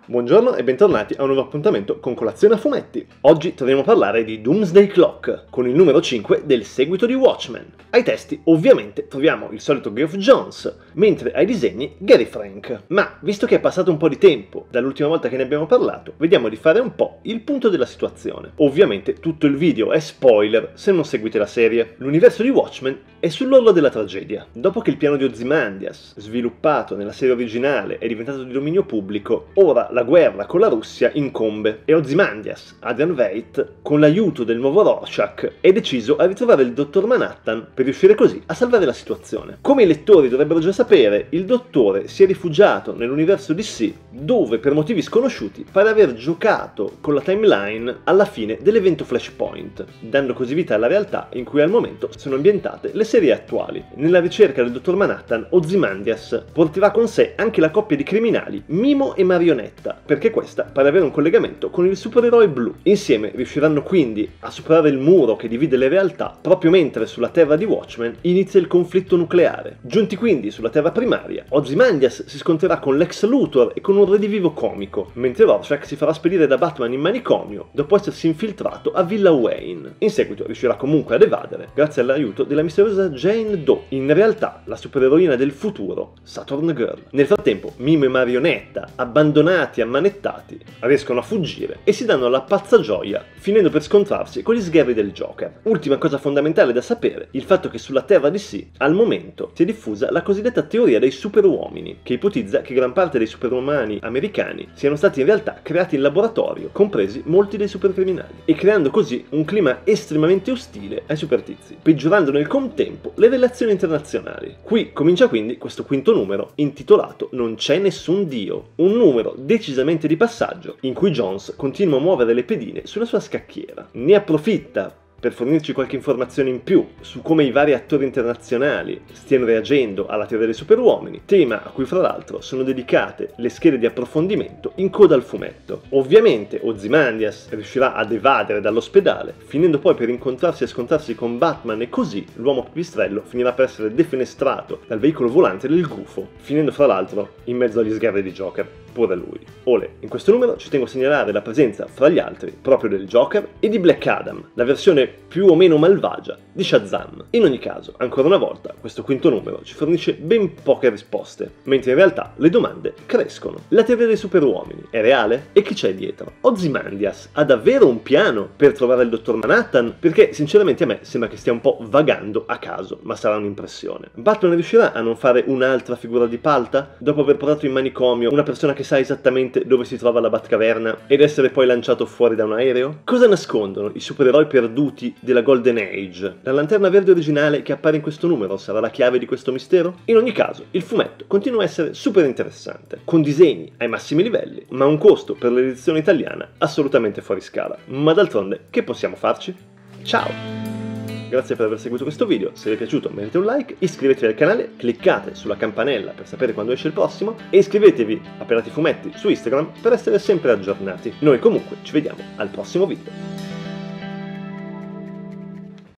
Buongiorno e bentornati a un nuovo appuntamento con Colazione a Fumetti. Oggi torniamo a parlare di Doomsday Clock, con il numero 5 del seguito di Watchmen. Ai testi, ovviamente, troviamo il solito Geoff Johns, mentre ai disegni Gary Frank. Ma, visto che è passato un po' di tempo dall'ultima volta che ne abbiamo parlato, vediamo di fare un po' il punto della situazione. Ovviamente tutto il video è spoiler se non seguite la serie. L'universo di Watchmen è sull'orlo della tragedia. Dopo che il piano di Ozymandias, sviluppato nella serie originale, è diventato di dominio pubblico, ora la guerra con la Russia incombe e Ozymandias, Adrian Veidt, con l'aiuto del nuovo Rorschach, è deciso a ritrovare il dottor Manhattan per riuscire così a salvare la situazione. Come i lettori dovrebbero già sapere, il dottore si è rifugiato nell'universo DC, dove per motivi sconosciuti pare aver giocato con la timeline alla fine dell'evento Flashpoint, dando così vita alla realtà in cui al momento sono ambientate le serie attuali. Nella ricerca del dottor Manhattan, Ozymandias porterà con sé anche la coppia di criminali Mimo e Marionetta, perché questa pare avere un collegamento con il supereroe blu. Insieme riusciranno quindi a superare il muro che divide le realtà, proprio mentre sulla terra di Watchmen inizia il conflitto nucleare. Giunti quindi sulla terra primaria, Ozymandias si scontrerà con Lex Luthor e con un redivivo comico, mentre Rorschach si farà spedire da Batman in manicomio dopo essersi infiltrato a Villa Wayne. In seguito riuscirà comunque ad evadere grazie all'aiuto della misteriosa Jane Doe, in realtà la supereroina del futuro, Saturn Girl. Nel frattempo, Mimo e Marionetta, abbandonati e ammanettati, riescono a fuggire e si danno alla pazza gioia, finendo per scontrarsi con gli sgherri del Joker. Ultima cosa fondamentale da sapere, il fatto che sulla Terra DC, al momento, si è diffusa la cosiddetta teoria dei superuomini, che ipotizza che gran parte dei superumani americani siano stati in realtà creati in laboratorio, compresi molti dei supercriminali, e creando così un clima estremamente ostile ai supertizi, peggiorando nel contempo le relazioni internazionali. Qui comincia quindi questo quinto numero, intitolato Non c'è nessun Dio, un numero decisamente di passaggio in cui Jones continua a muovere le pedine sulla sua scacchiera. Ne approfitta per fornirci qualche informazione in più su come i vari attori internazionali stiano reagendo alla teoria dei superuomini, tema a cui fra l'altro sono dedicate le schede di approfondimento in coda al fumetto. Ovviamente Ozymandias riuscirà ad evadere dall'ospedale, finendo poi per incontrarsi e scontrarsi con Batman, e così l'uomo pipistrello finirà per essere defenestrato dal veicolo volante del gufo, finendo fra l'altro in mezzo agli sgherri di Joker. Pure lui. Olè, in questo numero ci tengo a segnalare la presenza, fra gli altri, proprio del Joker e di Black Adam, la versione più o meno malvagia di Shazam. In ogni caso, ancora una volta, questo quinto numero ci fornisce ben poche risposte, mentre in realtà le domande crescono. La teoria dei superuomini è reale? E chi c'è dietro? Ozymandias ha davvero un piano per trovare il dottor Manhattan? Perché sinceramente a me sembra che stia un po' vagando a caso, ma sarà un'impressione. Batman riuscirà a non fare un'altra figura di palta? Dopo aver portato in manicomio una persona che sa esattamente dove si trova la Batcaverna ed essere poi lanciato fuori da un aereo? Cosa nascondono i supereroi perduti della Golden Age? La lanterna verde originale che appare in questo numero sarà la chiave di questo mistero? In ogni caso, il fumetto continua a essere super interessante, con disegni ai massimi livelli, ma un costo per l'edizione italiana assolutamente fuori scala. Ma d'altronde, che possiamo farci? Ciao! Grazie per aver seguito questo video, se vi è piaciuto mettete un like, iscrivetevi al canale, cliccate sulla campanella per sapere quando esce il prossimo e iscrivetevi a Pelati Fumetti su Instagram per essere sempre aggiornati. Noi comunque ci vediamo al prossimo video.